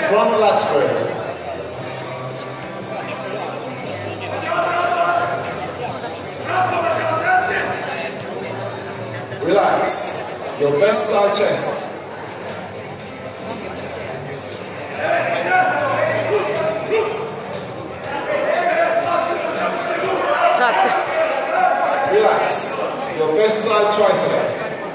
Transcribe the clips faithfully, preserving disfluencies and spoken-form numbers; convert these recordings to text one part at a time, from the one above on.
front lat spread. Relax. Your best side chest. Relax. Your best side tricep.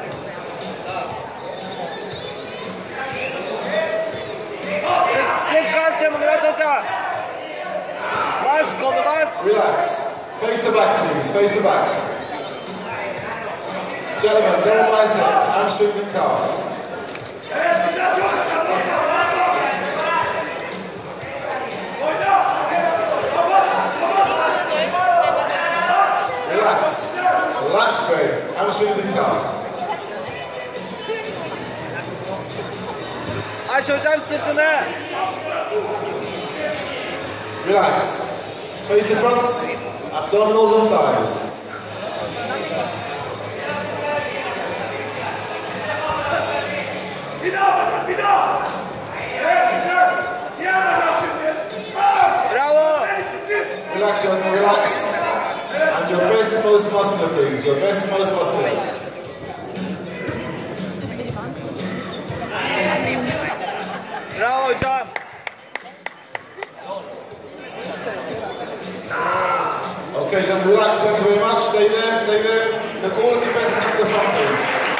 Relax. Face the back, please. Face the back. Gentlemen, no biceps, hamstrings and calf. Relax. Lat spread, hamstrings and calf. Aç hocam sırtını. Relax. Face the front, abdominals and thighs. Bravo. Relax, young, relax. And your best, most muscular, please. Your best, most muscular. Bravo hocam. Okay, then relax, thank you very much. Stay there, stay there. Look, all the competitors come to the front, please.